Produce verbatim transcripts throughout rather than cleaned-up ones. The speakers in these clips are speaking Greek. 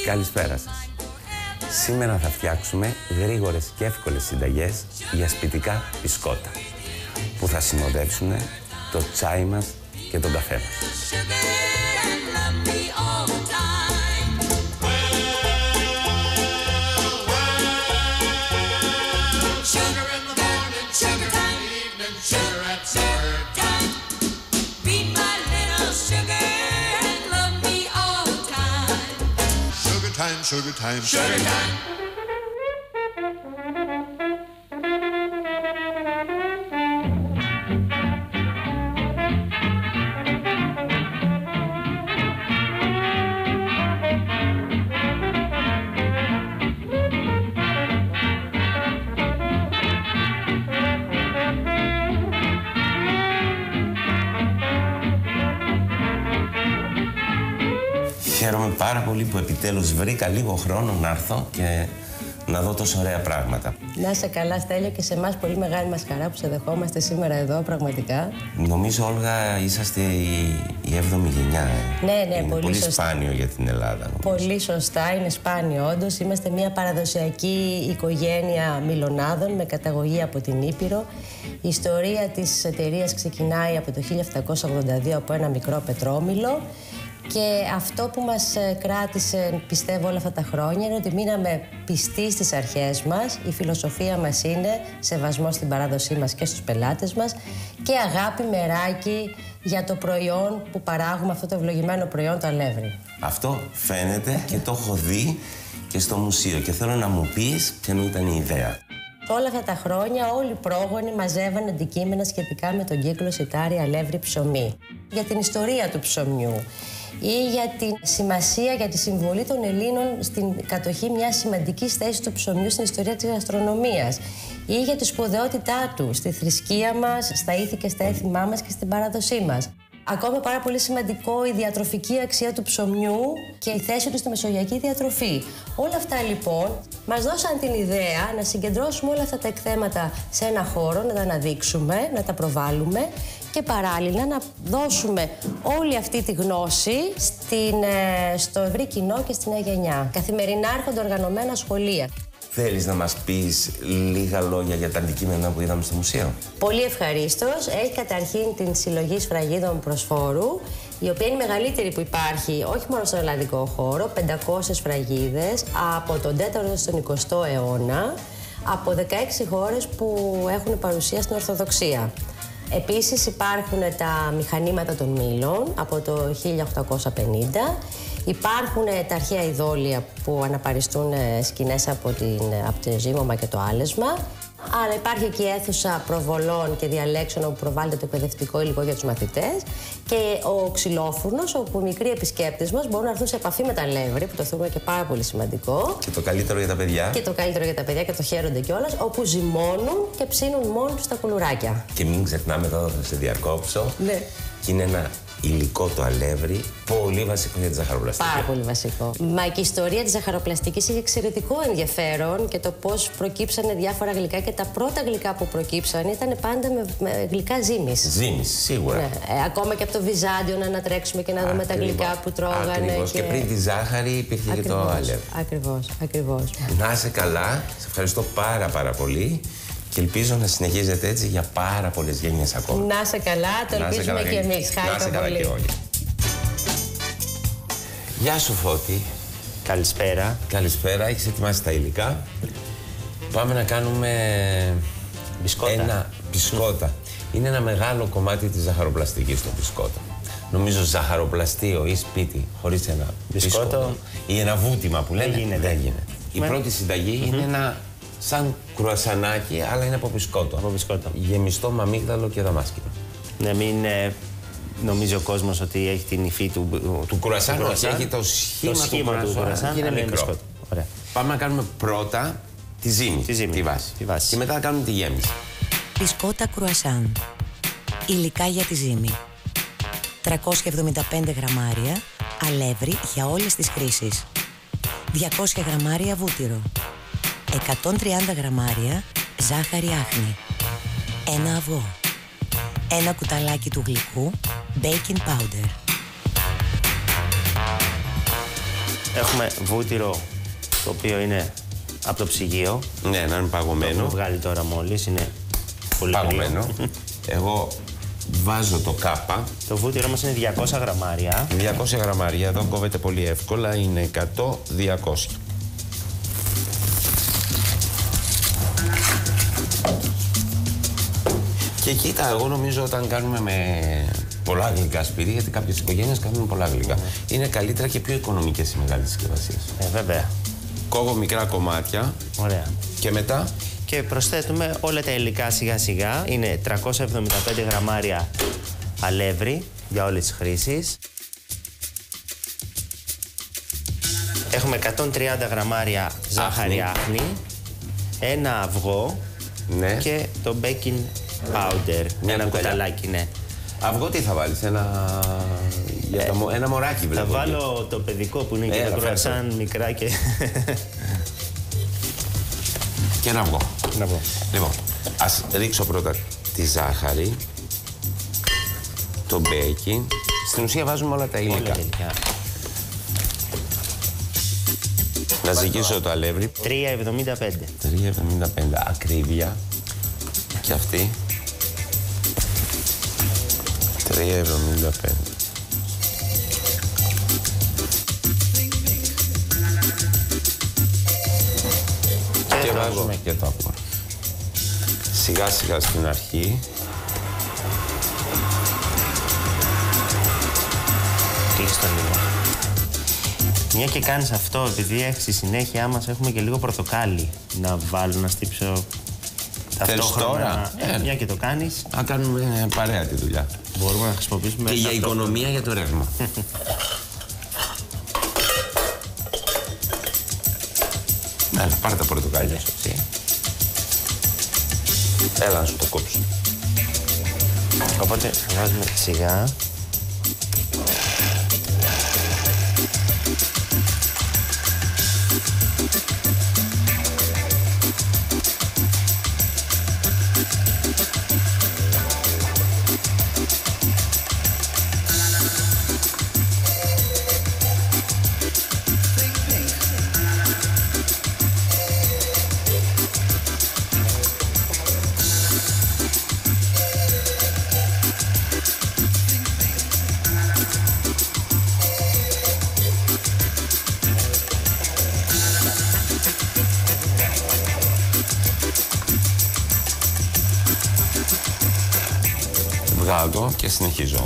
Καλησπέρα σας. Σήμερα θα φτιάξουμε γρήγορες και εύκολες συνταγές για σπιτικά μπισκότα που θα συνοδεύσουν το τσάι μας και τον καφέ μας. Time, sugar time, sugar time. Χαίρομαι πάρα πολύ που επιτέλους βρήκα λίγο χρόνο να έρθω και να δω τόσο ωραία πράγματα. Να είσαι καλά, Στέλιο, και σε εμάς πολύ μεγάλη μας χαρά που σε δεχόμαστε σήμερα εδώ, πραγματικά. Νομίζω, Όλγα, είσαστε η, η έβδομη γενιά, ε. Ναι, ναι, είναι πολύ, πολύ σωστά. σπάνιο για την Ελλάδα. Νομίζω. Πολύ σωστά, είναι σπάνιο όντως. Είμαστε μια παραδοσιακή οικογένεια Μιλωνάδων με καταγωγή από την Ήπειρο. Η ιστορία της εταιρείας ξεκινάει από το χίλια επτακόσια ογδόντα δύο από ένα μικρό πετρόμηλο. Και αυτό που μας κράτησε, πιστεύω, όλα αυτά τα χρόνια είναι ότι μείναμε πιστοί στις αρχές μας. Η φιλοσοφία μας είναι σεβασμό στην παράδοσή μας και στους πελάτες μας και αγάπη μεράκι για το προϊόν που παράγουμε, αυτό το ευλογημένο προϊόν, το αλεύρι. Αυτό φαίνεται και το έχω δει και στο μουσείο και θέλω να μου πεις ποιανού ήταν η ιδέα. Όλα αυτά τα χρόνια όλοι οι πρόγονοι μαζεύαν αντικείμενα σχετικά με τον κύκλο σιτάρι, αλεύρι, ψωμί. Για την ιστορία του ψωμιού ή για τη σημασία, για τη συμβολή των Ελλήνων στην κατοχή μιας σημαντικής θέσης του ψωμιού στην ιστορία της γαστρονομίας ή για τη σπουδαιότητά του στη θρησκεία μας, στα ήθη και στα έθιμά μας και στην παράδοσή μας. Ακόμα πάρα πολύ σημαντικό η διατροφική αξία του ψωμιού και η θέση του στη μεσογειακή διατροφή. Όλα αυτά λοιπόν μας δώσαν την ιδέα να συγκεντρώσουμε όλα αυτά τα εκθέματα σε ένα χώρο, να τα αναδείξουμε, να τα προβάλλουμε και παράλληλα να δώσουμε όλη αυτή τη γνώση στην, στο ευρύ κοινό και στην νέα γενιά. Καθημερινά έρχονται οργανωμένα σχολεία. Θέλεις να μας πεις λίγα λόγια για τα αντικείμενα που είδαμε στο μουσείο? Πολύ ευχαρίστως. Έχει καταρχήν την συλλογή σφραγίδων προσφόρου, η οποία είναι η μεγαλύτερη που υπάρχει, όχι μόνο στον ελλαδικό χώρο, πεντακόσιες σφραγίδες από τον τέταρτο στον εικοστό αιώνα, από δεκαέξι χώρες που έχουν παρουσία στην Ορθοδοξία. Επίσης υπάρχουν τα μηχανήματα των μήλων από το χίλια οκτακόσια πενήντα. Υπάρχουν τα αρχαία ειδόλια που αναπαριστούν σκηνές από, την, από το ζύμωμα και το άλεσμα. Αλλά υπάρχει και η αίθουσα προβολών και διαλέξεων όπου προβάλλεται το εκπαιδευτικό υλικό για τους μαθητές και ο ξυλόφουρνος, όπου οι μικροί επισκέπτες μας μπορούν να έρθουν σε επαφή με τα αλεύρι, που το θεωρούμε και πάρα πολύ σημαντικό. Και το καλύτερο για τα παιδιά. Και το καλύτερο για τα παιδιά και το χαίρονται κιόλας, όπου ζυμώνουν και ψήνουν μόνοι τους τα κουλουράκια. Και μην ξεχνάμε, εδώ θα σε διακόψω. Ναι. Και είναι ένα υλικό, το αλεύρι, πολύ βασικό για τη ζαχαροπλαστική. Πάρα πολύ βασικό. Μα και η ιστορία της ζαχαροπλαστικής έχει εξαιρετικό ενδιαφέρον και το πώς προκύψανε διάφορα γλυκά και τα πρώτα γλυκά που προκύψαν ήταν πάντα με, με γλυκά ζύμης. Ζύμης, σίγουρα. Ναι. Ε, ακόμα και από το Βυζάντιο να ανατρέξουμε και να δούμε Ακριβώς. τα γλυκά που τρώγανε. Ακριβώς. Και... και πριν τη ζάχαρη υπήρχε Ακριβώς. και το αλεύρι. Ακριβώς, ακριβώς. Να είσαι καλά, σε ευχαριστώ πάρα πάρα πολύ. Και ελπίζω να συνεχίζετε έτσι για πάρα πολλές γενιές ακόμα. Να είσαι καλά, το ελπίζουμε και εμείς. Χάρηκα πολύ. Και όλοι. Γεια σου, Φώτη. Καλησπέρα. Καλησπέρα, έχεις ετοιμάσει τα υλικά. Πάμε να κάνουμε μπισκότα. ένα μπισκότα. Είναι ένα μεγάλο κομμάτι της ζαχαροπλαστικής το μπισκότα. Νομίζω ζαχαροπλαστείο ή σπίτι χωρίς ένα μπισκότο, μπισκότο ή ένα βούτυμα που λένε, δεν γίνεται. Δεν γίνεται. Η Με... πρώτη συνταγή mm-hmm. είναι ένα σαν κρουασανάκι, αλλά είναι από μπισκότο. Από μπισκότο. Γεμιστό με αμύγδαλο και δαμάσκηνο. Να μην ε, νομίζει ο κόσμος ότι έχει την υφή του, του κουρασάνου, όχι, έχει το σχήμα, το σχήμα του κουρασάνου και είναι μικρό. Μπισκότο. Ωραία. Πάμε να κάνουμε πρώτα τη ζύμη, τη, ζύμη. τη, βάση. τη βάση. Και μετά να κάνουμε τη γέμιση. Μπισκότα κρουασάν. Υλικά για τη ζύμη. τριακόσια εβδομήντα πέντε γραμμάρια αλεύρι για όλες τις χρήσεις. διακόσια γραμμάρια βούτυρο. εκατόν τριάντα γραμμάρια ζάχαρη άχνη. Ένα αυγό. Ένα κουταλάκι του γλυκού baking powder. Έχουμε βούτυρο, το οποίο είναι από το ψυγείο. Ναι, να είναι παγωμένο. Το έχουμε βγάλει τώρα μόλις, είναι πολύ παγωμένο. Εγώ βάζω το κάπα. Το βούτυρο μας είναι διακόσια γραμμάρια. διακόσια γραμμάρια, εδώ κόβεται πολύ εύκολα, είναι εκατό, διακόσια. Και κοίτα, εγώ νομίζω όταν κάνουμε με πολλά γλυκά σπίτι, γιατί κάποιες οικογένειες κάνουν πολλά γλυκά, mm. είναι καλύτερα και πιο οικονομικές οι μεγάλες συσκευασίες. Ε, βέβαια. Κόβω μικρά κομμάτια. Ωραία. Και μετά. Και προσθέτουμε όλα τα υλικά σιγά σιγά. Είναι τριακόσια εβδομήντα πέντε γραμμάρια αλεύρι για όλες τις χρήσεις. Έχουμε εκατόν τριάντα γραμμάρια ζάχαρη άχνη, ένα αυγό, ναι. και το baking powder, Μια ένα κουταλιά. κουταλάκι, ναι. Αυγό τι θα βάλεις, ένα, για ε, το... ένα μωράκι βλέπω. Θα βάλω το παιδικό που είναι, ε, και τα κρουασάν μικρά και... Και ένα αυγό. Ένα αυγό. Λοιπόν, ας ρίξω πρώτα τη ζάχαρη, το baking. Στην ουσία βάζουμε όλα τα υλικά. Όλα τα υλικά. Να ζυγίσω το αλεύρι. τρία εβδομήντα πέντε. τρία εβδομήντα πέντε. Ακρίβεια. Και αυτή. τρία εβδομήντα πέντε. Και, και βάζουμε και το αυγό. Σιγά σιγά στην αρχή. Κλείσει το λίγο. Μια και κάνεις αυτό, επειδή έχεις στη συνέχεια μας έχουμε και λίγο πορτοκάλι να βάλω, να στύψω ταυτόχρονα. Ε, ε, μια και το κάνεις. Να κάνουμε παρέα τη δουλειά. Μπορούμε να χρησιμοποιήσουμε... Και για οικονομία για το ρεύμα. Έλα, πάρε τα πορτοκάλια σου. Έλα να σου το κόψω. Οπότε βάζουμε σιγά. Βγάλω και συνεχίζω.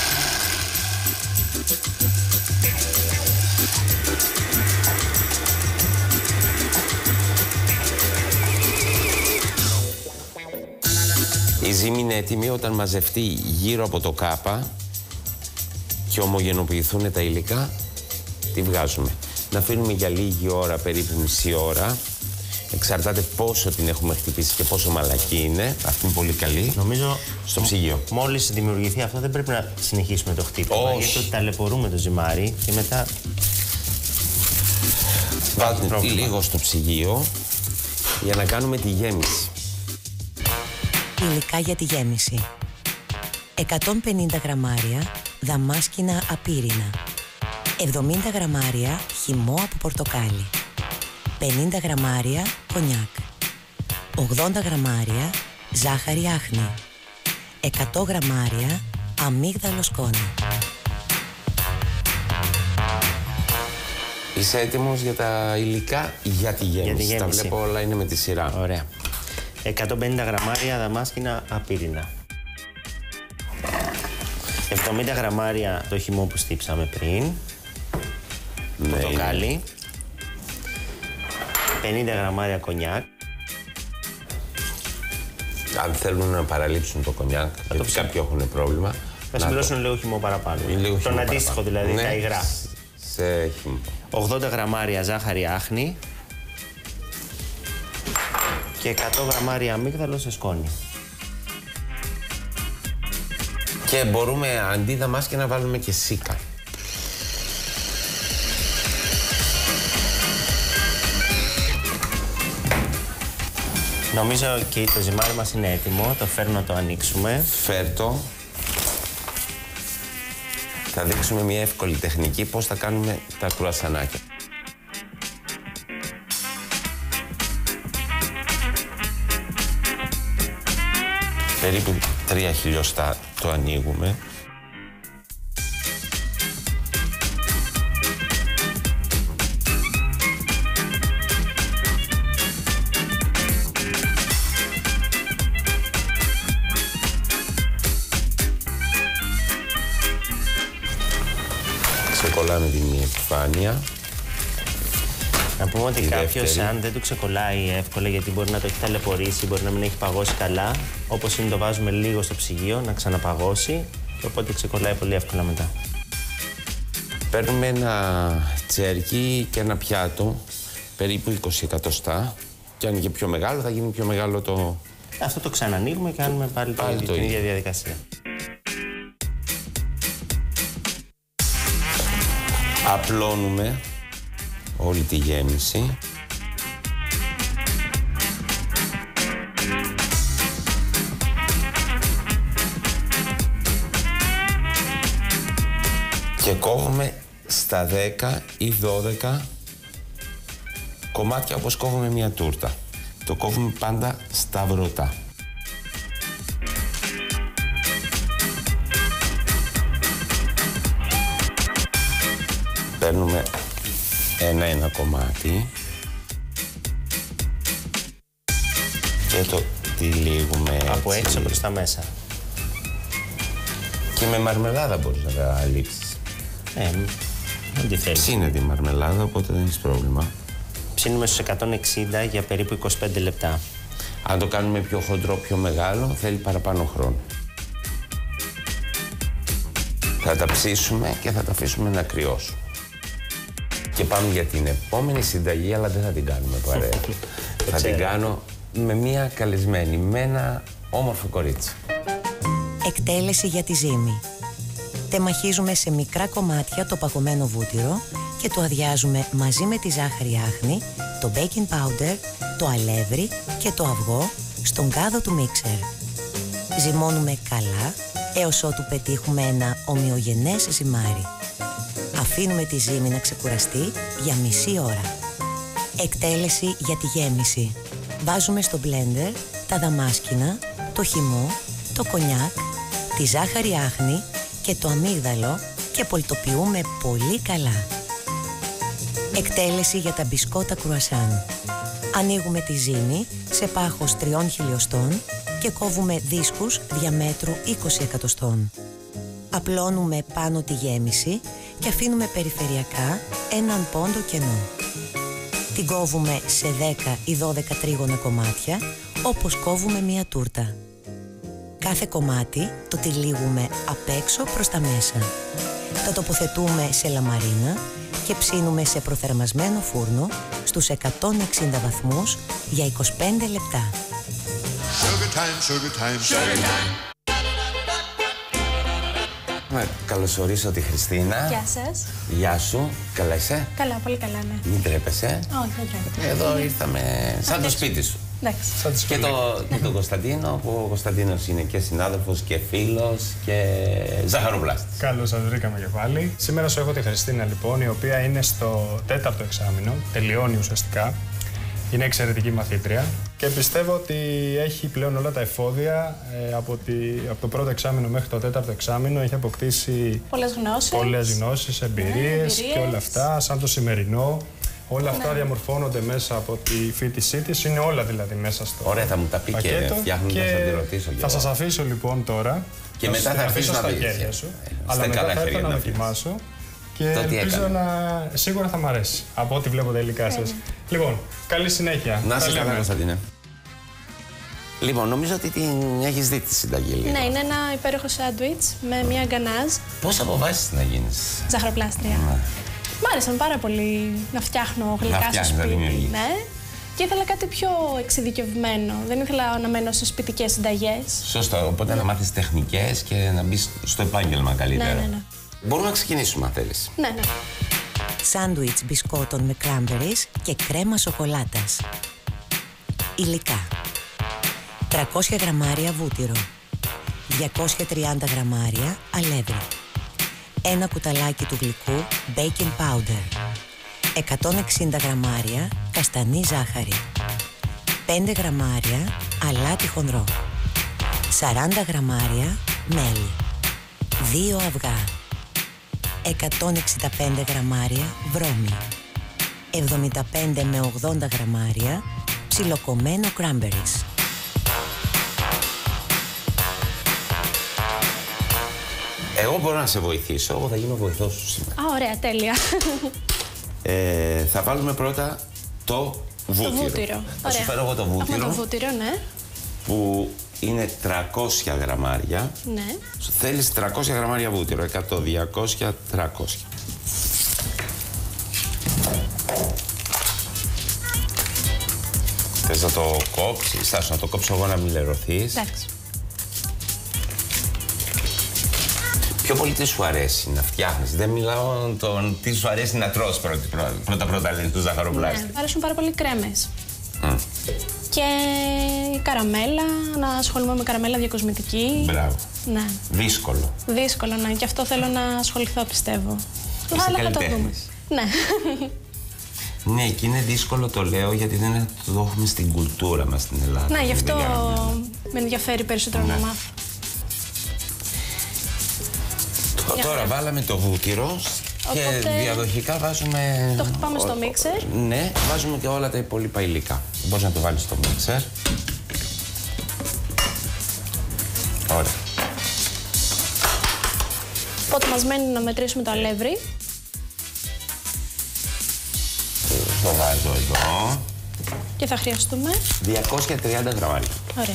Η ζύμη είναι έτοιμη όταν μαζευτεί γύρω από το κάπα και ομογενοποιηθούν τα υλικά, τη βγάζουμε. Να αφήνουμε για λίγη ώρα, περίπου μισή ώρα. Εξαρτάται πόσο την έχουμε χτυπήσει και πόσο μαλακή είναι. Αυτή είναι πολύ καλή. Νομίζω στο ψυγείο. Μόλις δημιουργηθεί αυτό, δεν πρέπει να συνεχίσουμε το χτύπημα. Όχι. Γιατί ταλαιπωρούμε το ζυμάρι και μετά. Βάλτε λίγο στο ψυγείο για να κάνουμε τη γέμιση. Υλικά για τη γέμιση. εκατόν πενήντα γραμμάρια δαμάσκινα απίρινα. εβδομήντα γραμμάρια χυμό από πορτοκάλι. πενήντα γραμμάρια κονιάκ. ογδόντα γραμμάρια ζάχαρη άχνη. εκατό γραμμάρια αμύγδαλο σκόνη. Είσαι έτοιμος για τα υλικά για τη γέμιση. Για τη Τα γέμιση. βλέπω όλα είναι με τη σειρά. Ωραία. εκατόν πενήντα γραμμάρια δαμάσκινα απίρινα. εβδομήντα γραμμάρια το χυμό που στύψαμε πριν. Ναι, Πορτοκάλι. είναι. πενήντα γραμμάρια κονιάκ. Αν θέλουν να παραλείψουν το κονιάκ, γιατί ψήνουν. κάποιοι έχουν πρόβλημα. Θα συμπληρώσουν λίγο χυμό παραπάνω. Λίγο Τον χυμό αντίστοιχο παραπάνω. δηλαδή, Ναι, τα υγρά. Σε χυμό. ογδόντα γραμμάρια ζάχαρη άχνη. Και εκατό γραμμάρια αμύγδαλο σε σκόνη. Και μπορούμε αντί δαμάσκη να βάλουμε και σίκα. Νομίζω και το ζυμάρι μας είναι έτοιμο. Το φέρνω να το ανοίξουμε. Φέρτο. Θα δείξουμε μια εύκολη τεχνική πώς θα κάνουμε τα κρουασανάκια. Περίπου τρία χιλιοστά το ανοίγουμε. Ξεκολλάμε την μία επιφάνεια. Να πούμε ότι κάποιος, αν δεν του ξεκολλάει εύκολα, γιατί μπορεί να το έχει ταλαιπωρήσει, μπορεί να μην έχει παγώσει καλά, όπως είναι το βάζουμε λίγο στο ψυγείο να ξαναπαγώσει, και οπότε ξεκολλάει πολύ εύκολα μετά. Παίρνουμε ένα τσέρκι και ένα πιάτο, περίπου είκοσι εκατοστά, και αν είναι και πιο μεγάλο θα γίνει πιο μεγάλο το... Αυτό το ξανανοίγουμε και κάνουμε πάλι, πάλι το, το την ίδια διαδικασία. Απλώνουμε όλη τη γέμιση. Και κόβουμε στα δέκα ή δώδεκα κομμάτια όπως κόβουμε μια τούρτα. Το κόβουμε πάντα σταυρωτά. Παίρνουμε ένα-ένα κομμάτι και το τυλίγουμε έτσι. Από έξω προς τα μέσα. Και με μαρμελάδα μπορείς να τα λείψεις. Ε, ό,τι θέλεις. Ψήνεται η μαρμελάδα, οπότε δεν έχεις πρόβλημα. Ψήνουμε στους εκατόν εξήντα για περίπου είκοσι πέντε λεπτά. Αν το κάνουμε πιο χοντρό, πιο μεγάλο, θέλει παραπάνω χρόνο. Θα τα ψήσουμε και θα τα αφήσουμε να κρυώσουν. Και πάμε για την επόμενη συνταγή, αλλά δεν θα την κάνουμε παρέα. Θα την κάνω με μία καλεσμένη, με ένα όμορφο κορίτσι. Εκτέλεση για τη ζύμη. Τεμαχίζουμε σε μικρά κομμάτια το παγωμένο βούτυρο και το αδειάζουμε μαζί με τη ζάχαρη άχνη, το baking powder, το αλεύρι και το αυγό στον κάδο του μίξερ. Ζυμώνουμε καλά έως ότου πετύχουμε ένα ομοιογενές ζυμάρι. Αφήνουμε τη ζύμη να ξεκουραστεί για μισή ώρα. Εκτέλεση για τη γέμιση. Βάζουμε στο μπλέντερ τα δαμάσκηνα, το χυμό, το κονιάκ, τη ζάχαρη άχνη και το αμύγδαλο και πολτοποιούμε πολύ καλά. Εκτέλεση για τα μπισκότα κρουασάν. Ανοίγουμε τη ζύμη σε πάχος τριών χιλιοστών και κόβουμε δίσκους διαμέτρου είκοσι εκατοστών. Απλώνουμε πάνω τη γέμιση και αφήνουμε περιφερειακά έναν πόντο κενό. Την κόβουμε σε δέκα ή δώδεκα τρίγωνα κομμάτια, όπως κόβουμε μία τούρτα. Κάθε κομμάτι το τυλίγουμε απ' έξω προς τα μέσα. Τα τοποθετούμε σε λαμαρίνα και ψήνουμε σε προθερμασμένο φούρνο στους εκατόν εξήντα βαθμούς για είκοσι πέντε λεπτά. Sugar time, sugar time, sugar time. Να καλωσορίσω τη Χριστίνα. Γεια σας. Γεια σου. Καλά είσαι? Καλά, πολύ καλά, ναι. Μην τρέπεσαι. Όχι, δεν τρέπεται. Εδώ ήρθαμε σαν το σπίτι σου. Εντάξει. Και, το, και τον Κωνσταντίνο, που ο Κωνσταντίνος είναι και συνάδελφος και φίλος και ζαχαροπλάστης. Καλώς σας βρήκαμε και πάλι. Σήμερα σου έχω τη Χριστίνα, λοιπόν, η οποία είναι στο τέταρτο εξάμηνο, τελειώνει ουσιαστικά. Είναι εξαιρετική μαθήτρια και πιστεύω ότι έχει πλέον όλα τα εφόδια ε, από, τη, από το πρώτο εξάμηνο μέχρι το τέταρτο εξάμηνο. Έχει αποκτήσει πολλές γνώσεις, πολλές γνώσεις, εμπειρίες, ναι, εμπειρίες και όλα αυτά, σαν το σημερινό. Όλα αυτά ναι. διαμορφώνονται μέσα από τη φοιτησή της, είναι όλα δηλαδή μέσα στο Ωραία, θα μου τα πει πακέτο, και φτιάχνοντας και θα τη ρωτήσω. Θα σας αφήσω λοιπόν τώρα. Και θα μετά θα αφήσω στα να χέρια σου. Ε, αλλά μετά θα έρθω να δοκιμάσω. Και ελπίζω να. Σίγουρα θα μ' αρέσει από ό,τι βλέπω τα υλικά σας. Λοιπόν, καλή συνέχεια. Να είσαι καλά, Κωνσταντίνε. Λοιπόν, νομίζω ότι την έχεις δει τη συνταγή λίγο. Ναι, είναι ένα υπέροχο σάντουιτς με μια γκανάζ. Πώς αποφάσισες να γίνεις ζαχαροπλάστρια? Ναι. Μ' άρεσαν πάρα πολύ να φτιάχνω γλυκά στο σπίτι. Ναι. Και ήθελα κάτι πιο εξειδικευμένο. Δεν ήθελα να μένω σε σπιτικές συνταγές. Σωστό. Οπότε να μάθεις τεχνικές και να μπεις στο επάγγελμα καλύτερα. Ναι, ναι, ναι. Μπορούμε να ξεκινήσουμε αν θέλεις. Ναι, ναι. Σάντουιτς μπισκότων με cranberries και κρέμα σοκολάτας. Υλικά: τριακόσια γραμμάρια βούτυρο, διακόσια τριάντα γραμμάρια αλεύρι, ένα κουταλάκι του γλυκού baking powder, εκατόν εξήντα γραμμάρια καστανή ζάχαρη, πέντε γραμμάρια αλάτι χονδρό, σαράντα γραμμάρια μέλι, δύο αυγά, εκατόν εξήντα πέντε γραμμάρια βρώμη, εβδομήντα πέντε με ογδόντα γραμμάρια ψιλοκομμένο cranberries. Εγώ μπορώ να σε βοηθήσω, εγώ θα γίνω βοηθός σου σήμερα. Α, ωραία, τέλεια. Ε, θα βάλουμε πρώτα το βούτυρο. Το βούτυρο. Θα σου φέρω εγώ το βούτυρο. Έχουμε το βούτυρο, ναι. Που είναι τριακόσια γραμμάρια. Ναι. Θέλεις τριακόσια γραμμάρια βούτυρο. εκατό, διακόσια, τριακόσια. Θες να το κόψεις, στάσου να το κόψω εγώ να μην λερωθείς. Εντάξει. Πιο πολύ τι σου αρέσει να φτιάχνεις. Δεν μιλάω τον τι σου αρέσει να τρως πρώτα-πρώτα, λένε του ζαχαροπλάστη. Ναι, μου αρέσουν πάρα πολύ κρέμες. Mm. Και καραμέλα, να ασχολούμαι με καραμέλα διακοσμητική. Μπράβο. Ναι. Δύσκολο. Δύσκολο, ναι. Και αυτό θέλω να ασχοληθώ, πιστεύω. Είσαι Αλλά θα το δούμε. Ναι. Ναι, και είναι δύσκολο, το λέω, γιατί δεν το έχουμε στην κουλτούρα μας στην Ελλάδα. Ναι, γι' αυτό με ενδιαφέρει περισσότερο ναι. να μάθω. Τώρα Για βάλαμε το βούτυρο. Και οπότε διαδοχικά βάζουμε... Το χτυπάμε στο μίξερ. Ναι, βάζουμε και όλα τα υπόλοιπα υλικά. Μπορείς να το βάλεις στο μίξερ. Ωραία. Οπότε μας μένει να μετρήσουμε το αλεύρι. Το βάζω εδώ. Και θα χρειαστούμε... διακόσια τριάντα γραμμάρια. Ωραία.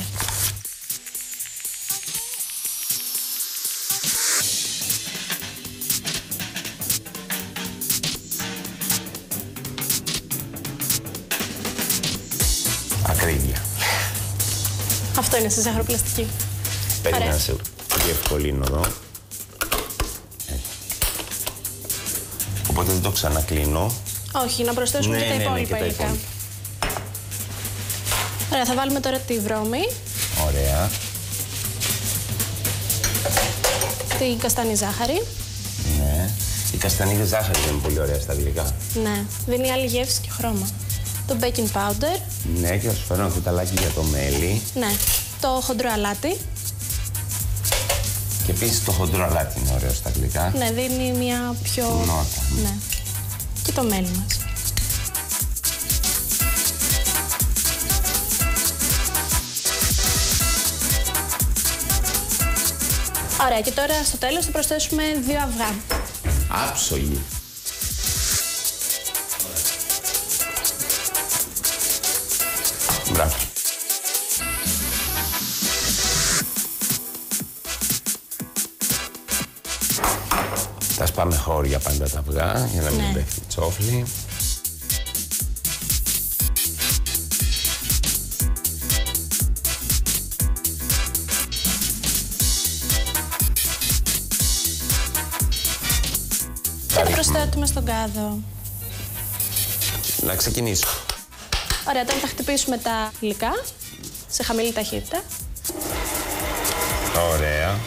Ακρίβεια. Αυτό είναι στη ζαχαροπλαστική. Περίμενα να σε διευκολύνω εδώ. Έτσι. Οπότε δεν το ξανακλίνω. Όχι, να προσθέσουμε ναι, και τα ναι, υπόλοιπα ναι, υλικά. υπόλοιπα. Ωραία, θα βάλουμε τώρα τη βρώμη. Ωραία. Την καστανή ζάχαρη. Ναι. Η καστανή ζάχαρη είναι πολύ ωραία στα γλυκά. Ναι, δίνει άλλη γεύση και χρώμα. Το baking powder. Ναι, και θα σου φέρω ένα κουταλάκι για το μέλι. Ναι, το χοντρό αλάτι. Και επίσης το χοντρό αλάτι είναι ωραίο στα γλυκά. Ναι, δίνει μια πιο... νότα. Ναι. Και το μέλι μας. Ωραία, και τώρα στο τέλος θα προσθέσουμε δύο αυγά. Άψογη. Μπράβο. Τα σπάμε χώρια πάντα τα αυγά για να μην ναι. πέφτει τσόφλι. Και το προσθέτουμε στον κάδο. Να ξεκινήσω. Ωραία, τώρα θα χτυπήσουμε τα υλικά σε χαμηλή ταχύτητα. Ωραία.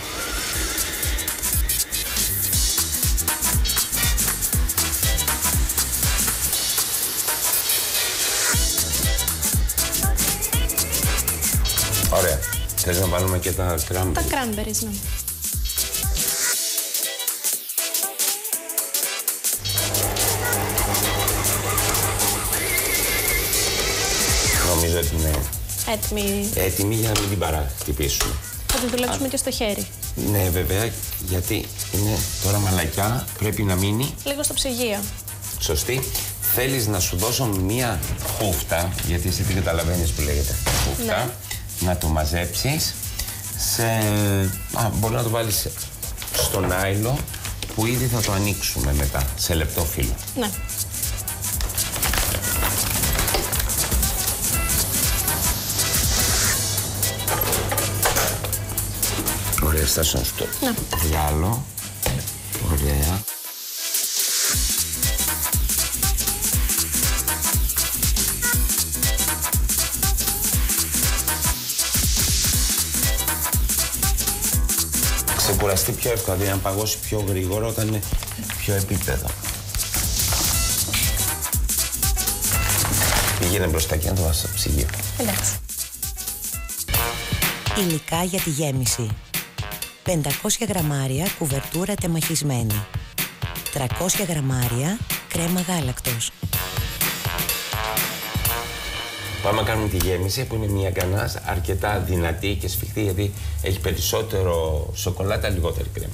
Ωραία. Θες να βάλουμε και τα cranberries. Τα cranberries, ναι. Νομίζω ότι είναι έτοιμη. έτοιμη για να μην την παραχτυπήσουμε. Θα τη δουλέψουμε Α. και στο χέρι. Ναι, βέβαια, γιατί είναι τώρα μαλακιά, πρέπει να μείνει... λίγο στο ψυγείο. Σωστή. Θέλεις να σου δώσω μία χούφτα, γιατί εσύ τι καταλαβαίνεις που λέγεται χούφτα, ναι. Να το μαζέψεις σε... Α, μπορεί να το βάλεις στο νάιλο που ήδη θα το ανοίξουμε μετά, σε λεπτό φύλλο. Ναι. Ωραία, στάσου να σου το ναι. βγάλω. Ωραία. Ξεκουραστεί πιο εύκολα, δηλαδή να παγώσει πιο γρήγορα όταν είναι πιο επίπεδο. Πήγαινε μπροστά και να το βάζεις στο ψυγείο. Εντάξει. Υλικά για τη γέμιση. πεντακόσια γραμμάρια κουβερτούρα τεμαχισμένη. τριακόσια γραμμάρια κρέμα γάλακτος. Πάμε να κάνουμε τη γέμιση που είναι μια γκανάζ αρκετά δυνατή και σφιχτή γιατί έχει περισσότερο σοκολάτα, λιγότερη κρέμα.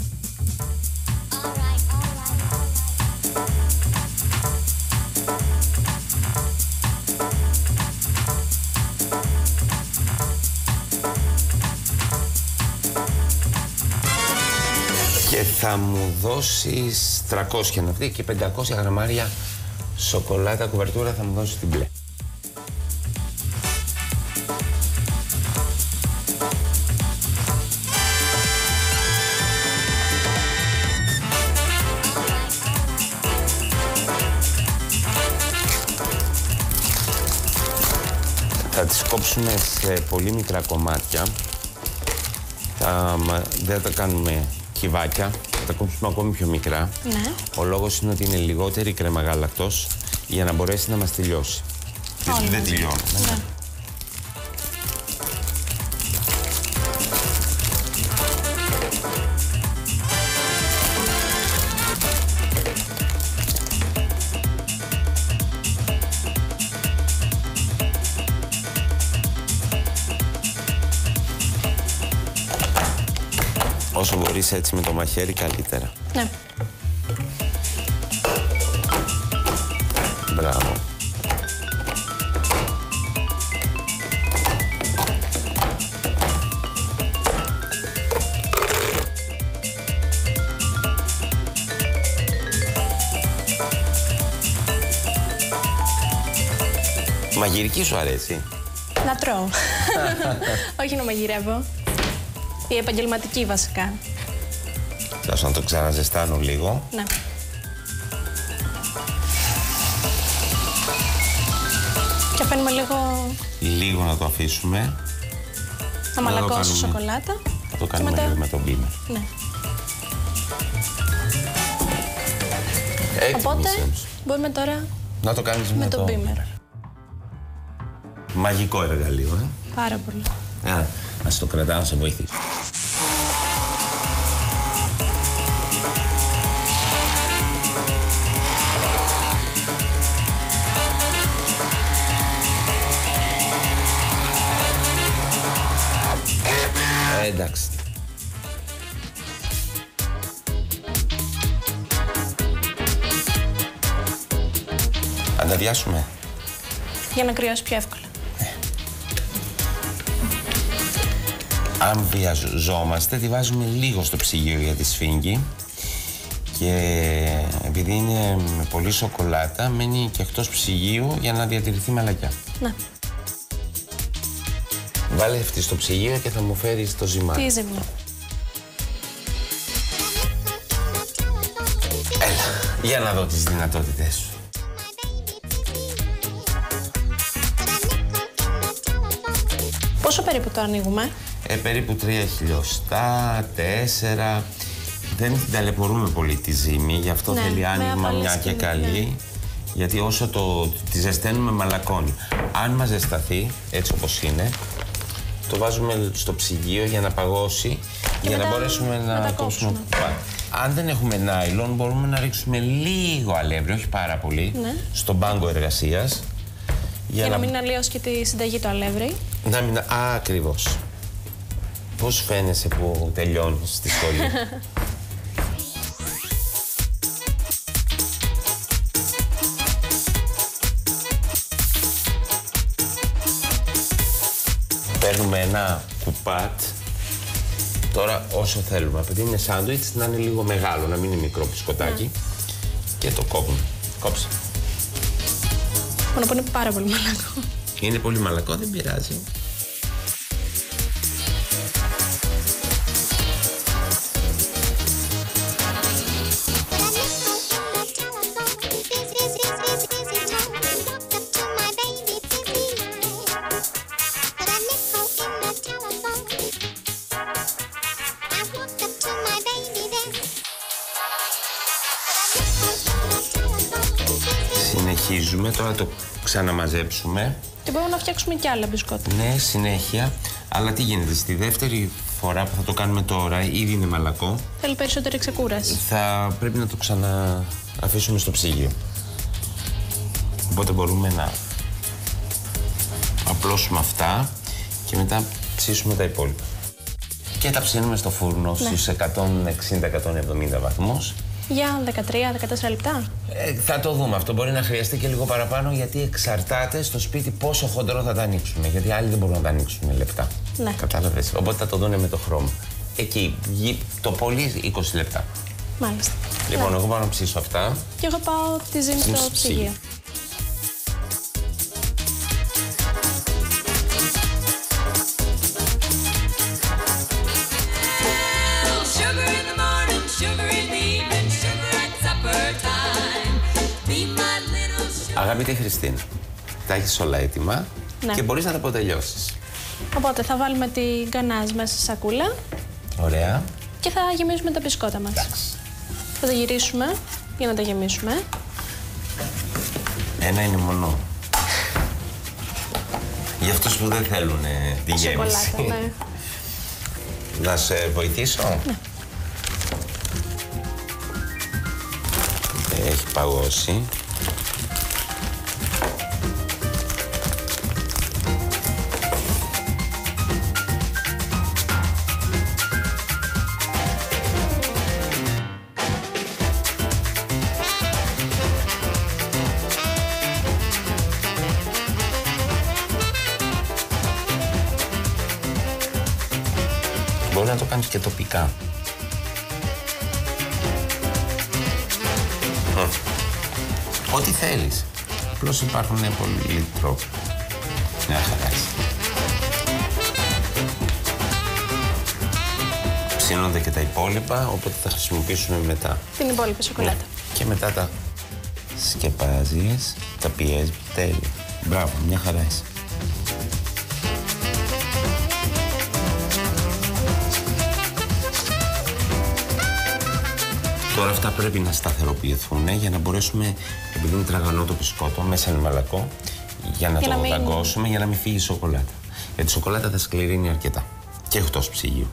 Και θα μου δώσεις τριακόσια να αυτή και πεντακόσια γραμμάρια σοκολάτα κουβερτούρα θα μου δώσεις την μπλε. Θα τις κόψουμε σε πολύ μικρά κομμάτια. Θα, δεν θα τα κάνουμε κυβάκια, θα τα κόψουμε ακόμη πιο μικρά. Ναι. Ο λόγος είναι ότι είναι λιγότερη κρέμα γάλακτος για να μπορέσει να μας τελειώσει. Γιατί δεν τελειώνει. Ναι. Όσο μπορείς έτσι με το μαχαίρι, καλύτερα. Ναι. Μπράβο. Μαγειρική σου αρέσει? Να τρώω. Όχι να μαγειρεύω. Η επαγγελματική βασικά. Θα να το ξαναζεστάνω λίγο. Ναι. Και παίρνουμε λίγο... Λίγο να το αφήσουμε. Να μαλακώσει σοκολάτα. Θα το κάνουμε μετά... λίγο με τον μπίμερ. Ναι. Έτοιμη. Οπότε μπορούμε τώρα να το κάνεις με, με τον μπίμερ. Μαγικό εργαλείο, ε. Πάρα πολύ. Α, ας το κρατάω να σε βοηθήσω. Ε, εντάξει. Ανταβιάσουμε. Για να κρυώσει πιο εύκολα. Αν βιαζόμαστε, τη βάζουμε λίγο στο ψυγείο για τη σφίγγη και επειδή είναι με πολύ σοκολάτα, μένει και εκτός ψυγείου για να διατηρηθεί μαλακιά. Ναι. Βάλε αυτή στο ψυγείο και θα μου φέρεις το ζυμάρι. Τι ζυμάρι? Έλα, για να δω τις δυνατότητες σου. Πόσο περίπου το ανοίγουμε? Ε, περίπου τρία χιλιοστά, τέσσερα. Δεν την ταλαιπωρούμε πολύ τη ζύμη, γι' αυτό ναι, θέλει άνοιγμα μια και καλή. Ναι. Γιατί όσο το, τη ζεσταίνουμε μαλακώνει. Αν μας ζεσταθεί, έτσι όπως είναι, το βάζουμε στο ψυγείο για να παγώσει, και για να μπορέσουμε να, να κόψουμε. Αν δεν έχουμε νάιλον, μπορούμε να ρίξουμε λίγο αλεύρι, όχι πάρα πολύ, ναι. στον πάγκο εργασίας. Για, για να, να μην αλλοιώσει και τη συνταγή το αλεύρι. Να μην... Α, ακριβώς. Πώς φαίνεσαι που τελειώνεις στη σχολή? Παίρνουμε ένα κουπάτ, τώρα όσο θέλουμε. Επειδή είναι σάντουιτς, να είναι λίγο μεγάλο, να μην είναι μικρό μπισκοτάκι. Mm. Και το κόβουμε. Κόψε. Μόνο που είναι πάρα πολύ μαλακό. Είναι πολύ μαλακό, δεν πειράζει. Συνεχίζουμε, τώρα το ξαναμαζέψουμε. Και μπορούμε να φτιάξουμε κι άλλα μπισκότα. Ναι, συνέχεια. Αλλά τι γίνεται, στη δεύτερη φορά που θα το κάνουμε τώρα, ήδη είναι μαλακό. Θέλει περισσότερη ξεκούραση. Θα πρέπει να το ξανααφήσουμε στο ψυγείο. Οπότε μπορούμε να απλώσουμε αυτά και μετά ψήσουμε τα υπόλοιπα. Και τα ψήνουμε στο φούρνο, ναι, στους εκατόν εξήντα με εκατόν εβδομήντα βαθμούς. Για δεκατρία με δεκατέσσερα λεπτά. Ε, θα το δούμε. Αυτό μπορεί να χρειαστεί και λίγο παραπάνω, γιατί εξαρτάται στο σπίτι πόσο χοντρό θα τα ανοίξουμε. Γιατί άλλοι δεν μπορούν να τα ανοίξουν λεπτά. Ναι. Κατάλαβες. Οπότε θα το δούνε με το χρώμα. Εκεί, το πολύ είκοσι λεπτά. Μάλιστα. Λοιπόν, ναι, εγώ πάω να ψήσω αυτά. Και εγώ πάω τη ζύμη στο ψυγείο. Αγαπητή Χριστίνα, τα έχεις όλα έτοιμα, ναι, και μπορείς να τα αποτελειώσεις. Οπότε θα βάλουμε την γκανάζ μέσα στη σακούλα. Ωραία. Και θα γεμίσουμε τα μπισκότα μας. Εντάξει. Θα τα γυρίσουμε για να τα γεμίσουμε. Ένα είναι μόνο. Για αυτούς που δεν θέλουν ε, τη γέμιση. Ναι. Να σε βοηθήσω. Ναι. Έχει παγώσει. Μπορεί να το κάνεις και τοπικά. Mm. Ό,τι θέλεις. Απλώς υπάρχουν πολλοί τρόποι. Μια χαρά. Ψήνονται και τα υπόλοιπα, οπότε θα χρησιμοποιήσουμε μετά την υπόλοιπη σοκολάτα. Ναι. Και μετά τα σκεπάζεις, τα πιέζεις, τέλεια. Μπράβο, μια χαρά είσαι. Τώρα αυτά πρέπει να σταθεροποιηθούν για να μπορέσουμε, επειδή είναι τραγανό το μπισκότο, μέσα είναι μαλακό, για να για το μην... δαγκώσουμε, για να μην φύγει η σοκολάτα. Γιατί η σοκολάτα θα σκληρύνει αρκετά. Και εκτός ψυγείου.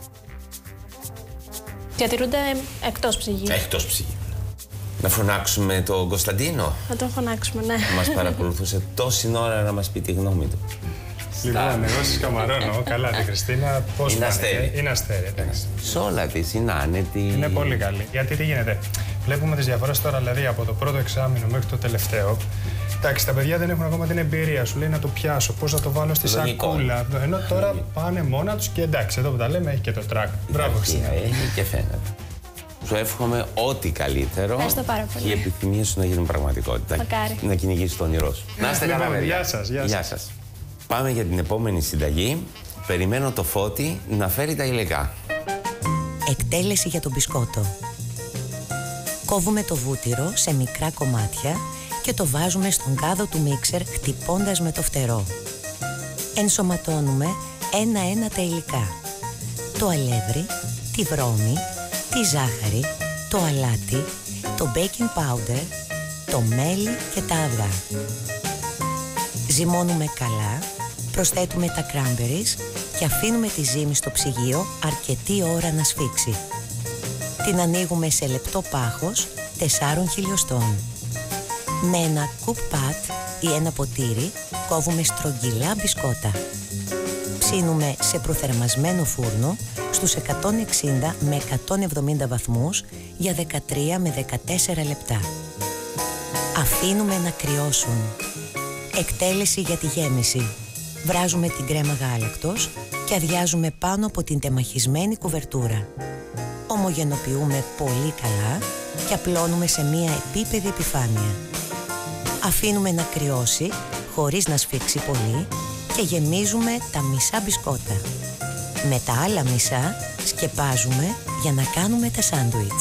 Διατηρούνται εκτός ψυγείου. Εκτός ψυγείου. Να φωνάξουμε τον Κωνσταντίνο. Να τον φωνάξουμε, ναι. Μας παρακολουθούσε τόση ώρα να μας πει τη γνώμη του. Λοιπόν, εγώ σας καμαρώνω. Καλά, τη Χριστίνα. Πώς είναι αστέρι. Είναι αστέρι, εντάξει. Σε όλα της, είναι άνετη. Είναι πολύ καλή. Γιατί τι γίνεται. Βλέπουμε τις διαφορές τώρα, δηλαδή από το πρώτο εξάμηνο μέχρι το τελευταίο. Εντάξει, τα παιδιά δεν έχουν ακόμα την εμπειρία. Σου λέει να το πιάσω, πώς να το βάλω στη Λογικό. Σακούλα. Ενώ τώρα Λογικό. Πάνε μόνα τους και εντάξει, εδώ που τα λέμε έχει και το τρακ. Μπράβο, Χριστίνα. Έχει και φαίνεται. Σου εύχομαι ό,τι καλύτερο. Ευχαριστώ πάρα πολύ. Και οι επιθυμίες σου να γίνουν πραγματικότητα. Μακάρι. Να κυνηγήσεις το όνειρό σου. Να είστε καλά, παιδιά. Γεια σας. Γεια σας. Γεια σας. Πάμε για την επόμενη συνταγή. Περιμένω το Φώτη να φέρει τα υλικά. Εκτέλεση για το μπισκότο. Κόβουμε το βούτυρο σε μικρά κομμάτια και το βάζουμε στον κάδο του μίξερ χτυπώντας με το φτερό. Ενσωματώνουμε ένα-ένα τα υλικά. Το αλεύρι, τη βρώμη, τη ζάχαρη, το αλάτι, το baking powder, το μέλι και τα αυγά. Ζυμώνουμε καλά, προσθέτουμε τα cranberries και αφήνουμε τη ζύμη στο ψυγείο αρκετή ώρα να σφίξει. Την ανοίγουμε σε λεπτό πάχος τεσσάρων χιλιοστών. Με ένα κουπ πατ ή ένα ποτήρι κόβουμε στρογγυλά μπισκότα. Ψήνουμε σε προθερμασμένο φούρνο στους εκατόν εξήντα με εκατόν εβδομήντα βαθμούς για δεκατρία με δεκατέσσερα λεπτά. Αφήνουμε να κρυώσουν. Εκτέλεση για τη γέμιση. Βράζουμε την κρέμα γάλακτος και αδειάζουμε πάνω από την τεμαχισμένη κουβερτούρα. Ομογενοποιούμε πολύ καλά και απλώνουμε σε μία επίπεδη επιφάνεια. Αφήνουμε να κρυώσει χωρίς να σφίξει πολύ και γεμίζουμε τα μισά μπισκότα. Με τα άλλα μισά σκεπάζουμε για να κάνουμε τα σάντουιτς.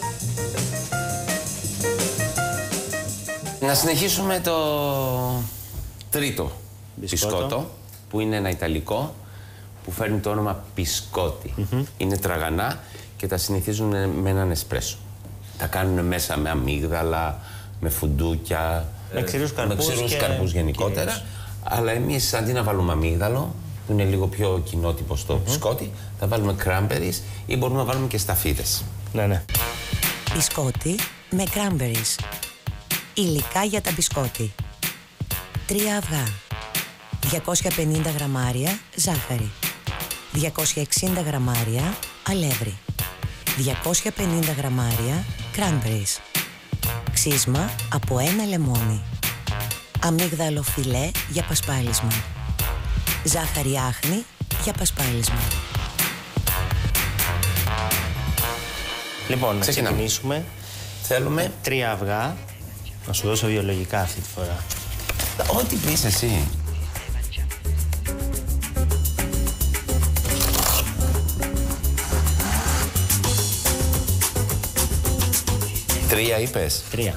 Να συνεχίσουμε το τρίτο μπισκότο, μπισκότο που είναι ένα ιταλικό που φέρνει το όνομα πισκότι. Mm-hmm. Είναι τραγανά και τα συνηθίζουν με έναν εσπρέσο. Τα κάνουν μέσα με αμύγδαλα, με φουντούκια, με ξηρούς καρπούς, με ξηρούς και... καρπούς γενικότερα. Κυρίως. Αλλά εμείς αντί να βάλουμε αμύγδαλο, που είναι λίγο πιο κοινότυπο στο mm-hmm. μπισκότι, θα βάλουμε cranberries ή μπορούμε να βάλουμε και σταφίδες. Ναι, ναι. Μπισκότι με cranberries. Υλικά για τα μπισκότι. Τρία αυγά. διακόσια πενήντα γραμμάρια ζάχαρη. διακόσια εξήντα γραμμάρια αλεύρι. διακόσια πενήντα γραμμάρια cranberries. Ξύσμα από ένα λεμόνι. Αμύγδαλο φιλέ για πασπάλισμα. Ζάχαρη άχνη για πασπάλισμα. Λοιπόν, να ξεκινήσουμε. Θέλουμε τρία αυγά. Να σου δώσω βιολογικά αυτή τη φορά. Ό,τι πεις εσύ. Τρία είπες. Τρία.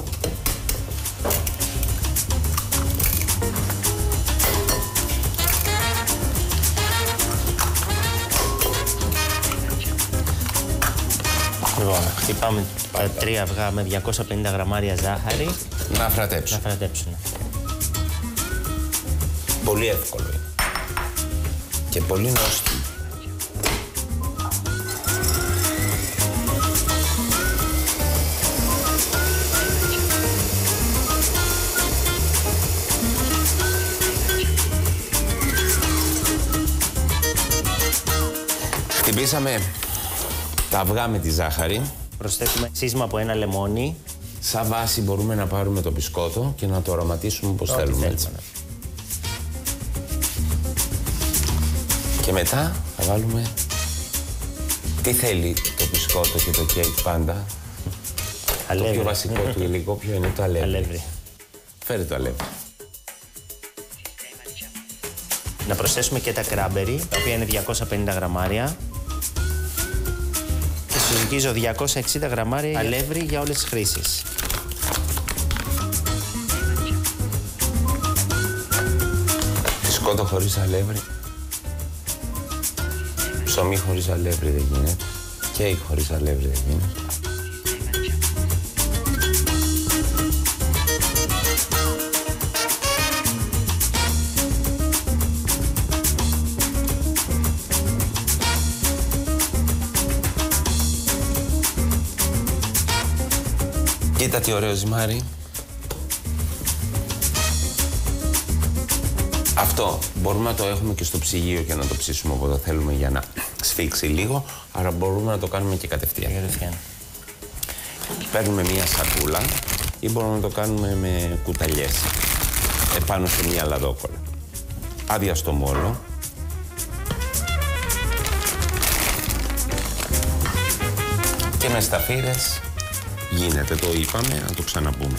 Λοιπόν, χτυπάμε τα τρία αυγά με διακόσια πενήντα γραμμάρια ζάχαρη. Να φρατέψουν. Να φρατέψουν. Πολύ εύκολο είναι. Και πολύ νόστιμο. Χτυπήσαμε τα αυγά με τη ζάχαρη. Προσθέτουμε ξύσμα από ένα λεμόνι. Σαν βάση μπορούμε να πάρουμε το μπισκότο και να το αρωματίσουμε όπως θέλουμε. Έτσι. Και μετά θα βάλουμε... Τι θέλει το μπισκότο και το κέικ πάντα. Αλεύρι. Το πιο βασικό του υλικό ποιο είναι το αλεύρι. Αλεύρι. Φέρε το αλεύρι. Να προσθέσουμε και τα κράμπερι, τα οποία είναι διακόσια πενήντα γραμμάρια. Και συζυγίζω διακόσια εξήντα γραμμάρια αλεύρι για όλες τις χρήσεις. Μπισκότο χωρίς αλεύρι. Ψωμί χωρίς αλεύρι δεν γίνεται. Κέικ χωρίς αλεύρι δεν γίνεται. Κοίτα τι ωραίο ζυμάρι. Αυτό μπορούμε να το έχουμε και στο ψυγείο και να το ψήσουμε όποτε θέλουμε για να σφίξει λίγο, άρα μπορούμε να το κάνουμε και κατευθείαν. Κατευθείαν. Παίρνουμε μία σακούλα ή μπορούμε να το κάνουμε με κουταλιές επάνω σε μία λαδόκολλα. Άδεια στο μόλο. Και με σταφίδες γίνεται, το είπαμε, να το ξαναπούμε.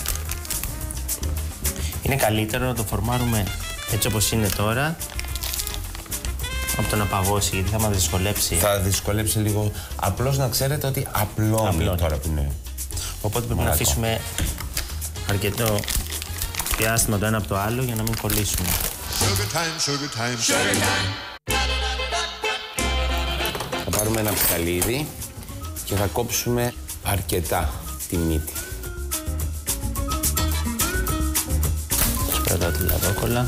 Είναι καλύτερο να το φορμάρουμε έτσι όπως είναι τώρα, από το να παγώσει, γιατί θα μας δυσκολέψει. Θα δυσκολέψει λίγο. Απλώς να ξέρετε ότι απλώνει, απλώνει. Τώρα που είναι. Οπότε πρέπει να αφήσουμε αρκετό διάστημα το ένα από το άλλο για να μην κολλήσουμε. Sugar time, sugar time, sugar time. Θα πάρουμε ένα ψαλίδι και θα κόψουμε αρκετά τη μύτη. Πρώτα τη λαδόκολλα.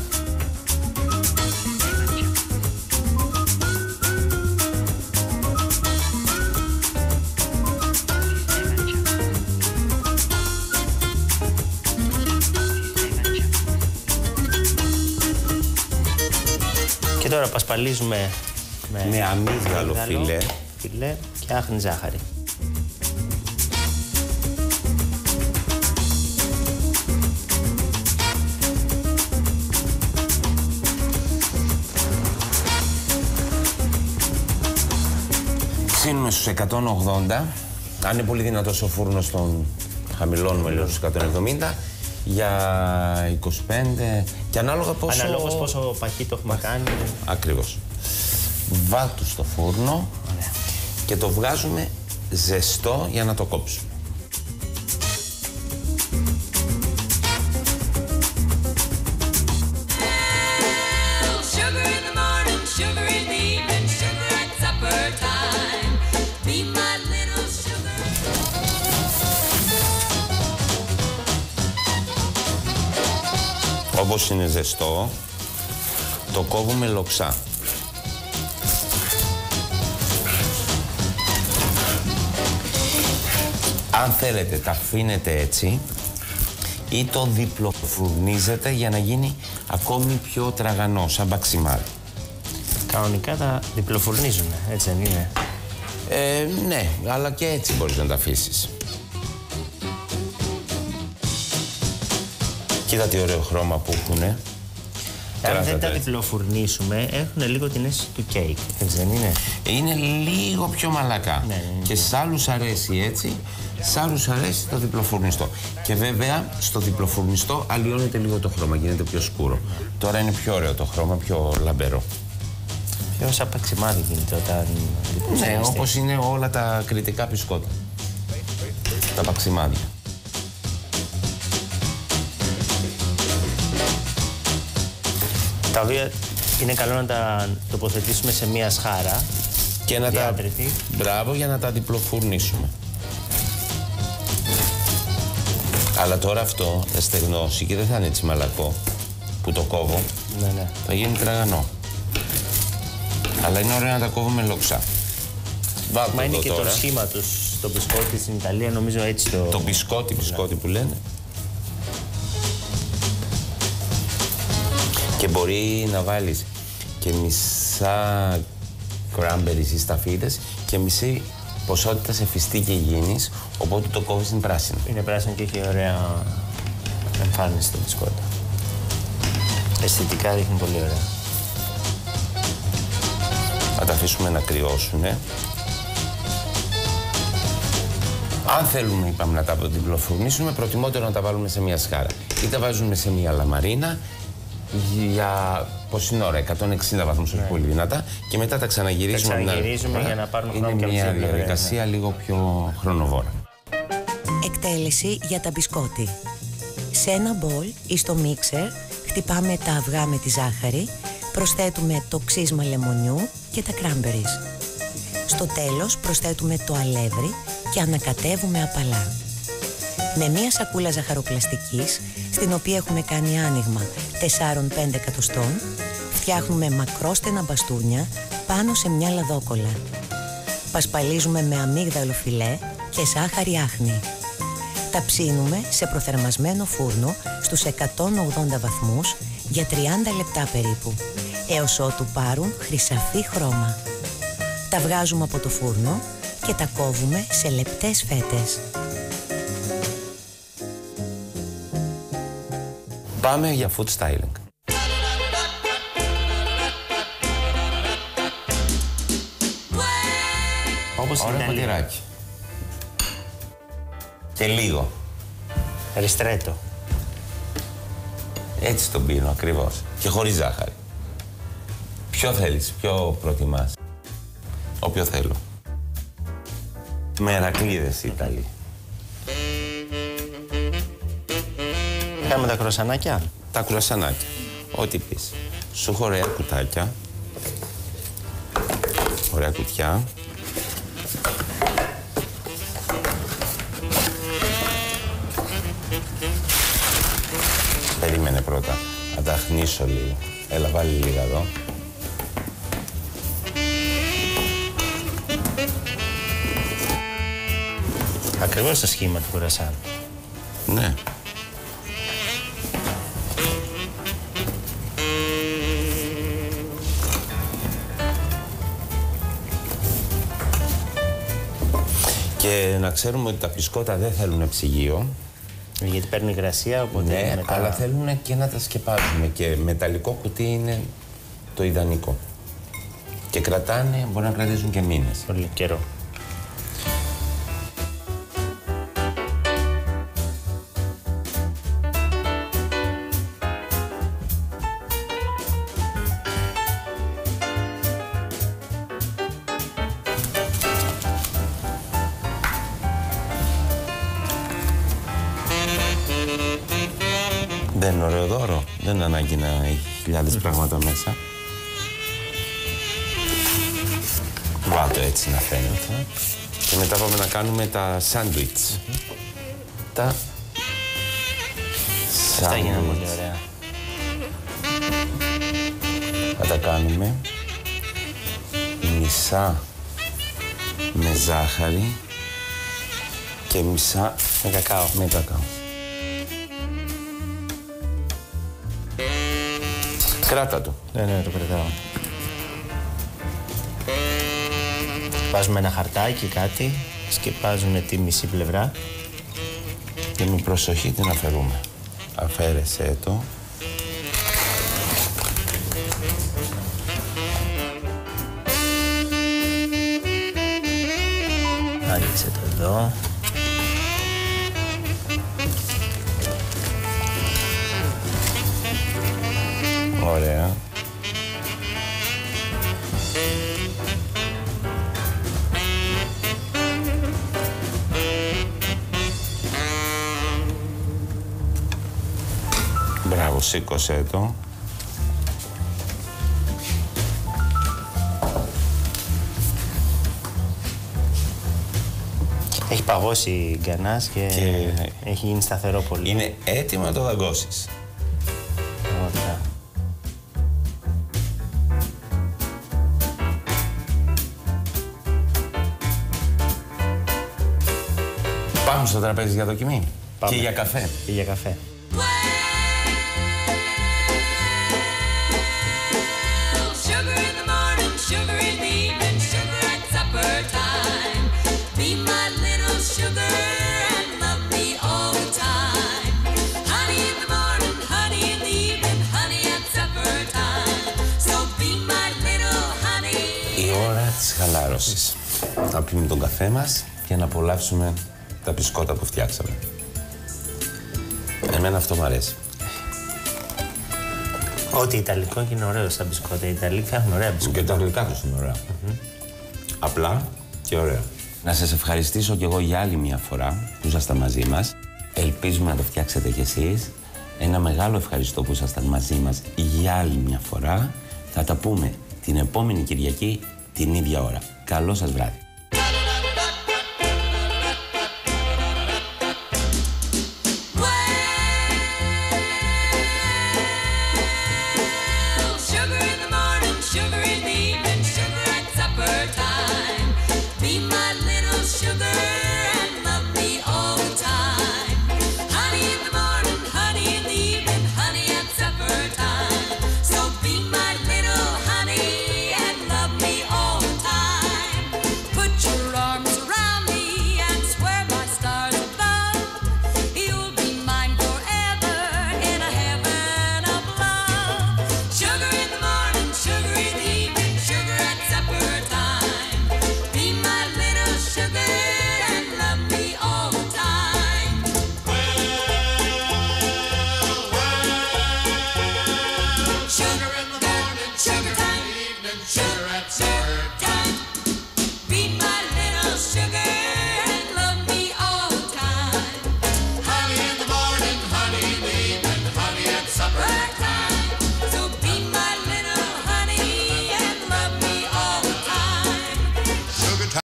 Και τώρα πασπαλίζουμε με, με αμύγδαλο φιλέ. φιλέ και άχνη ζάχαρη. Ψήνουμε στους εκατόν ογδόντα. Αν είναι πολύ δυνατός ο φούρνος, τον χαμηλώνουμε λίγο στους εκατόν εβδομήντα. Για είκοσι πέντε και ανάλογα πόσο... Αναλόγως πόσο παχύ το έχουμε κάνει. Ακριβώς. Βάτου στο φούρνο. Ωραία. Και το βγάζουμε ζεστό για να το κόψουμε. Όπως είναι ζεστό, το κόβουμε λοξά. Αν θέλετε, τα αφήνετε έτσι ή το διπλοφουρνίζετε για να γίνει ακόμη πιο τραγανό, σαν μπαξιμάρι. Κανονικά τα διπλοφουρνίζουν, έτσι δεν είναι? Ε, ναι, αλλά και έτσι μπορείς να τα αφήσεις. Κοίτα τι ωραίο χρώμα που έχουνε. Αν δεν τα διπλοφουρνίσουμε, έχουν λίγο την αίσθηση του κέικ, έτσι δεν είναι? Είναι λίγο πιο μαλακά. Ναι, ναι, ναι. Και σ' άλλους αρέσει έτσι, σ' άλλους αρέσει το διπλοφουρνιστό. Και βέβαια στο διπλοφουρνιστό αλλοιώνεται λίγο το χρώμα, γίνεται πιο σκούρο. Ναι. Τώρα είναι πιο ωραίο το χρώμα, πιο λαμπερό. Πιο σαν παξιμάδι γίνεται όταν Ναι, όπως είναι όλα τα κριτικά μπισκότα. Τα παξιμάδια. Τα οποία είναι καλό να τα τοποθετήσουμε σε μία σχάρα. Και να διάτρητη. τα... Μπράβο, για να τα διπλοφουρνίσουμε. Αλλά τώρα αυτό θα στεγνώσει και δεν θα είναι έτσι μαλακό που το κόβω. Ναι, ναι. Θα γίνει τραγανό. Αλλά είναι ωραίο να τα κόβουμε λοξά. Μα είναι και τώρα το σχήμα τους στο μπισκότι στην Ιταλία, νομίζω έτσι το... Το μπισκότι, μπισκότι που λένε. Και μπορεί να βάλεις και μισά κράμπερις ή σταφίδες και μισή ποσότητα σε φιστίκι γίνης, οπότε το κόβεις στην πράσινη. Είναι πράσινο και έχει ωραία εμφάνιση το μπισκότι. Αισθητικά δείχνει πολύ ωραία. Θα τα αφήσουμε να κρυώσουνε. Αν θέλουμε, είπαμε, να τα διπλοφουρνίσουμε, προτιμότερο να τα βάλουμε σε μια σχάρα. Ή τα βάζουμε σε μια λαμαρίνα για πόση ώρα, εκατόν εξήντα βαθμούς, όχι πολύ δυνατά, και μετά τα ξαναγυρίζουμε. Τα ξαναγυρίζουμε για να πάρουν χρόνο. Είναι μια διαδικασία λίγο πιο χρονοβόρα. Εκτέλεση για τα μπισκότι. Σε ένα μπολ ή στο μίξερ χτυπάμε τα αυγά με τη ζάχαρη, προσθέτουμε το ξύσμα λεμονιού και τα κράμπερις. Στο τέλος προσθέτουμε το αλεύρι και ανακατεύουμε απαλά. Με μία σακούλα ζαχαροπλαστικής, στην οποία έχουμε κάνει άνοιγμα τέσσερα με πέντε εκατοστών, φτιάχνουμε μακρόστενα μπαστούνια πάνω σε μια λαδόκολλα. Πασπαλίζουμε με αμύγδαλο φιλέ και ζάχαρη άχνη. Τα ψήνουμε σε προθερμασμένο φούρνο στους εκατόν ογδόντα βαθμούς για τριάντα λεπτά περίπου, έως ότου πάρουν χρυσαφί χρώμα. Τα βγάζουμε από το φούρνο και τα κόβουμε σε λεπτές φέτες. Πάμε για food styling. Όπως Ωραία είναι ποτηράκι. Και λίγο. Ριστρέτο. Έτσι τον πίνω ακριβώς. Και χωρίς ζάχαρη. Ποιο θέλεις, ποιο προτιμάς? Όποιο θέλω. Μερακλείδες οι Ιταλοί. Κάνουμε τα κρουασανάκια. Τα κρουασανάκια. Ό,τι πεις. Σου έχω ωραία κουτάκια. Ωραία κουτιά. Περίμενε πρώτα. Να τα χνίσω λίγο. Έλα, βάλει λίγα εδώ. Ακριβώς το σχήμα του κουρασάν. Ναι. Και να ξέρουμε ότι τα μπισκότα δεν θέλουν ψυγείο. Γιατί παίρνουν υγρασία, οπότε ναι, μετά... αλλά θέλουν και να τα σκεπάζουμε. Και μεταλλικό κουτί είναι το ιδανικό. Και κρατάνε, μπορεί να κρατήσουν και μήνες. Πολύ καιρό. Δεν είναι ωραίο δώρο. Δεν είναι ανάγκη να έχει χιλιάδες πράγματα μέσα. Βάτω έτσι να φαίνεται. Και μετά πάμε να κάνουμε τα σάντουιτς. Τα Αυτά γίνανε πολύ ωραία. Θα τα κάνουμε μισά με ζάχαρη και μισά με κακάο. Με κακάο. Κράτα το. Ναι, ναι, το κρατάω. Βάζουμε ένα χαρτάκι, κάτι, σκεπάζουμε τη μισή πλευρά. Και με προσοχή την αφαιρούμε. Αφαίρεσέ το. Άνοιξε το εδώ. Ωραία. Μπράβο, σήκωσέ το. Έχει παγώσει γκανάς και, και έχει γίνει σταθερό πολύ. Είναι έτοιμο να το δαγκώσεις. Ωραία. Πάμε στο τραπέζι για δοκιμή. Πάμε. Και για καφέ. Και για καφέ. Η ώρα της χαλάρωσης. Να πιούμε τον καφέ μας και να απολαύσουμε τα μπισκότα που φτιάξαμε. Εμένα αυτό μου αρέσει. Ό,τι ιταλικό και είναι ωραίο στα μπισκότα. Οι Ιταλοί φτιάχνουν ωραία μπισκότα. Και τα γλυκά τους είναι ωραία. Mm-hmm. Απλά και ωραία. Να σας ευχαριστήσω κι εγώ για άλλη μια φορά που ήσασταν μαζί μας. Ελπίζουμε να το φτιάξετε κι εσείς. Ένα μεγάλο ευχαριστώ που ήσασταν μαζί μας για άλλη μια φορά. Θα τα πούμε την επόμενη Κυριακή την ίδια ώρα. Καλό σας βράδυ.